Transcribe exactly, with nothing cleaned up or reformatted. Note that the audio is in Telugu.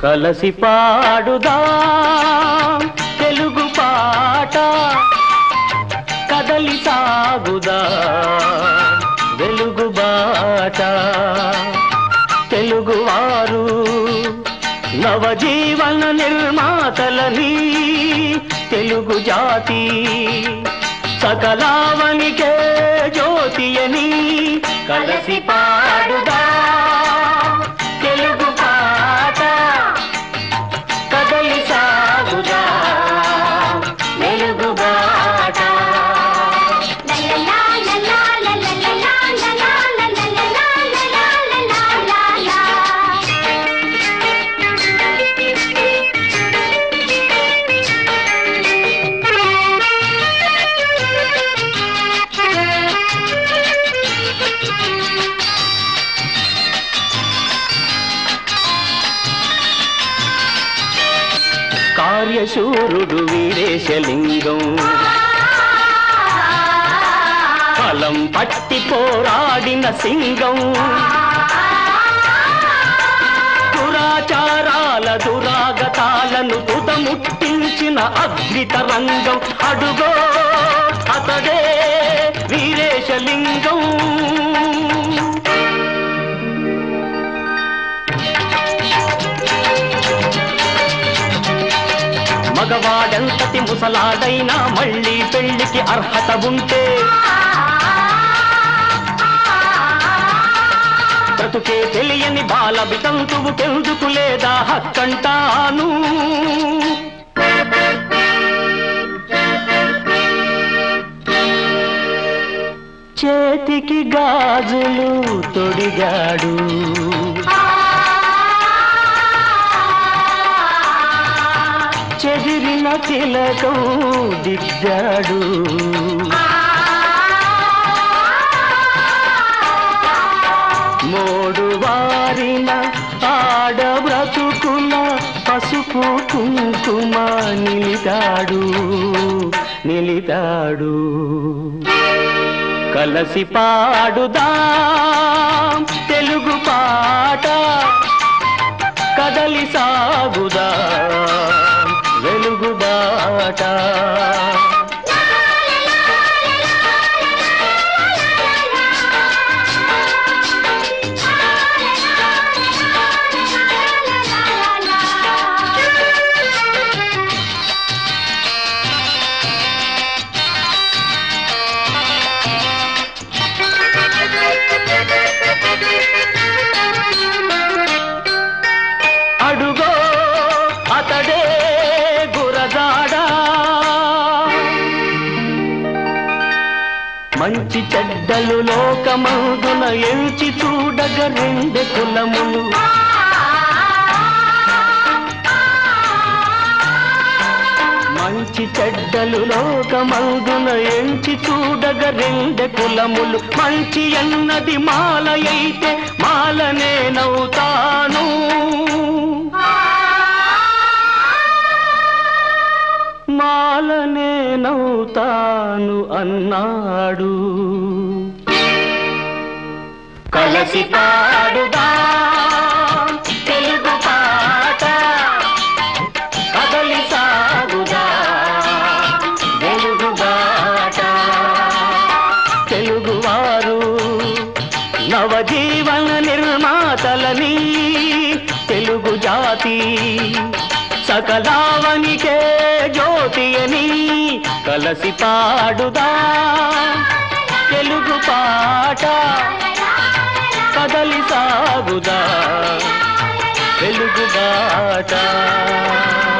కలసి పాడుదాం తెలుగు పాట కదలి సాగుదాం వెలుగు బాట తెలుగువారు నవజీవన నిర్మాతలని తెలుగు జాతి సకలావనికే జ్యోతియని కలసి పాడుదాం తెలుగు పాట కదలి సాగుదాం వెలుగు బాట కార్యశూరుడు వీరేశలింగం ఫలం పట్టి పోరాడిన సింగం దురాచారాల దురాగతాలను తుదముట్టించిన అగ్నితరంగం అడుగో అతడే వీరేశలింగం మగవాడెంతటి ముసలాడైనా మళ్ళీ పెళ్లికి అర్హత ఉంటే బ్రతుకే తెలియని బాల వితంతువు కెందుకు లేదా హక్కంటాను చేతికి గాజులు తొడిగాడు చెదిరిన తిలకం దిద్దాడు మోడు వారిన ఆడ బ్రతుకుల పసుపు కుంకుమ నిలిదాడు నిలిదాడు కలసి పాడుదాం తెలుగు పాట కదలి సాగుదాం వెలుగు బాట అడుగో అతడే గురజాడా మంచి చెడ్డలు లోకమందున ఎంచి చూడగ రెండు కులములు మంచి చెడ్డలు లోకమందున ఎంచి చూడగ రెండు కులములు మంచి అన్నది మాల అయితే మాలనే నవ్వుతాను మాలనే నవ్వుతాను అన్నాడు కలసి పాడుదాం తెలుగు పాట కదలి సాగుదాం వెలుగు బాట తెలుగువారు నవజీవన నిర్మాతలని తెలుగు జాతి సకలావనికే జ్యోతియని కలసి పాడుదాం తెలుగు పాట కదలి సాగుదాం వెలుగు బాట